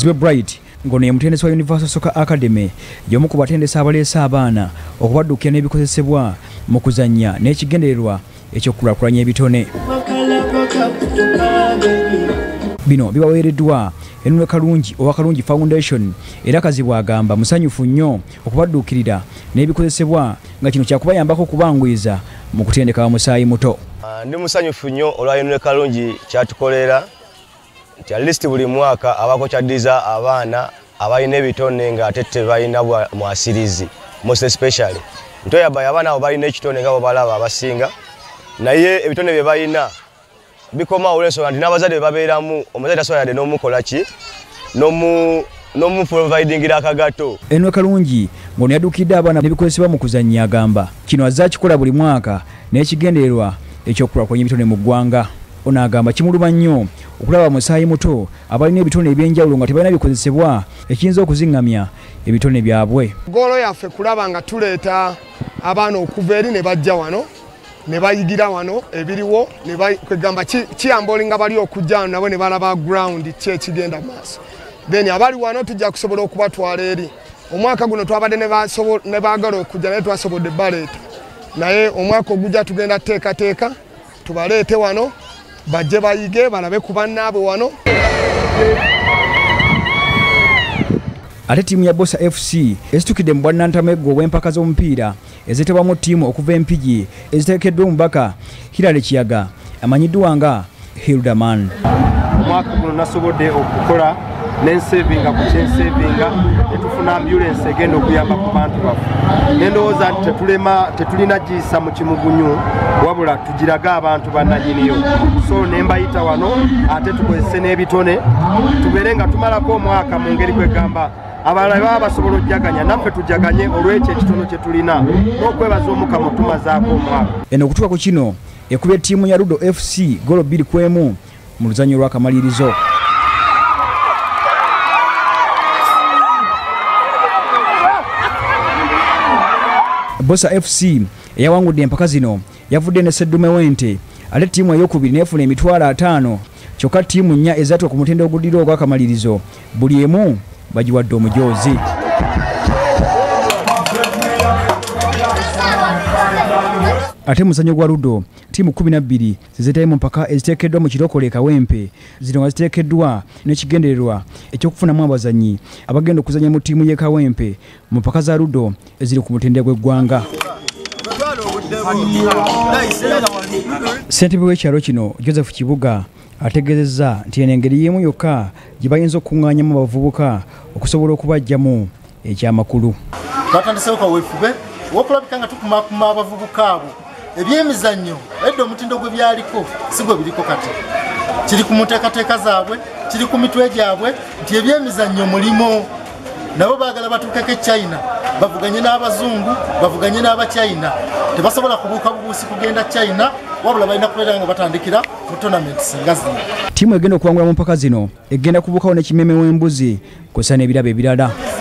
Bright ngono ye mutendesi wa Universal Soccer Academy y'omu ku batendesi abaleesa abaana okubadduukira n'ebikozesebwa mu kuzannya n'ekigendererwa ekyokulaakulanya ebitone. Bino bibaweereddwa Enule Kalungi owa Kalungi Foundation era Kazibwa agamba musanyufu nnyo okubadduukirira n'ebikozesebwa nga kino kyakubayambako okubangwiza mu kutendeka omusaayi muto. Ndi musanyufu nnyo olwa Enule Kalungi kyatukolera nti at least buli mwaka abako kyaddiza abaana abalina ebitone nga ate tebalina mwasirizi most especially ntoyaba abaana abo balina ekitone nga bo balaba abasinga naye ebitone bye balina bikoma olwensonga nti n'abazadde babeeramu omuzadde tasobola yadde n'omukola ki n'omu providingira akagato. Enule Kalungi ngono yadduukiridde abaana n'ebikozesebwa mu kuzannya agamba kino azza kikola buli mwaka n'ekigendererwa ekyokulaakulanya ebitone mu ggwanga. Ono agamba kimuluma nnyo okulaba musaayi muto abalina ebitone ebyenjawulo nga tebalina bikozesebwa ekiyinza okuzingamya ebitone byabwe. Goolo yaffe kulaba nga tuleeta abaana okuva eri ne bajja wano ne bayigira wano ebiriwo ne kwegamba kiyambolinga bali okujja wano nabo ne balaba ground ki ekigenda maaso. Then abali wano tujja kusobola okubatwala eri. Omwaka guno twabadde ne baagala okujja naye twasobodde baleeta. Naye omwaka ogujja tugenda teekateeka tubaleete wano bajje bayige balabe ku bannaabwe wano. Ate tiimu ya Bosa FC esitukidde mu bwannantameggo obw'empaka z'omupiira eziteebwamu ttiimu okuva Empigi eziteekeddwa omubaka Hilary Kiyaga amanyiddwa nga Hildaman. Omwaka guno nasobodde okukola n'ensevinga ku kyensevinga netufuna ambulance egenda okuyamba ku bantu baffe. Nendowooza nti tetulina giyisa mu kimugunyu wabula tugiraga abantu bannanyiniyo. So nembayita wano ate tukozese n'ebitone tubeere nga tumalako omwaka mu ngeri kwegamba abalala baba basobola ojjaganya naffe tujjaganye olw'ekyo ekitono kye tulina n'okwebaza Omukama tumazaako omwaka. Eno okutuuka ku kino ekubye ttiimu ya Ludo FC golo 2-1 mu luzanyo lw'akamalirizo. Bosa FC eyawangudde empaka zino yavudde ne Seddume Wente ate ttiimu ey'okubiri neefuna emitwalo 5 kyokka ttiimu 4 ezaatwa ku mutendera oguddira ogw'akamalirizo buli emu bagiwadde omujoozi. Ate muzannyo gwa Ludo ttiimu 12 zizetayo mu mpaka eziteekeddwa mu kirokole Kawempe zino nga ziteekeddwa n'ekigendererwa ekyokufunamu abazannyi abagenda okuzannya mu ttiimu y'e Kawempe mu mpaka za Ludo eziri ku mutendera gw'eggwanga. Ssentebe w'ekyalo kino Joseph Kibuga ategeezezza nti eno engeri y'emu yokka gye bayinza okukuŋŋaanyamu abavubuka okusobola okubaggyamu ekyamakulu. Twatandisewo kaweefube w'okulabika nga tukumaakuma abavubuka abo ebyemizannyo edda omutindo gwe byaliko si gwe biriko kati. Kiri ku muteekateeka zaabwe, kiri ku mitwe gyabwe nti ebyemizannyo mulimo. Nabo baagala batuukeko e China bavuganye n'abazungu bavuganye n'Abachina tebasobola kubuuka bubuusi kugenda China wabula balina kubeera nga batandikira mu tournaments nga zino. Ttiimu egenda okuwangula mu mpaka zino egenda kubuukawo n'ekimeme w'embuzi kw'ossa n'ebirabo ebirala.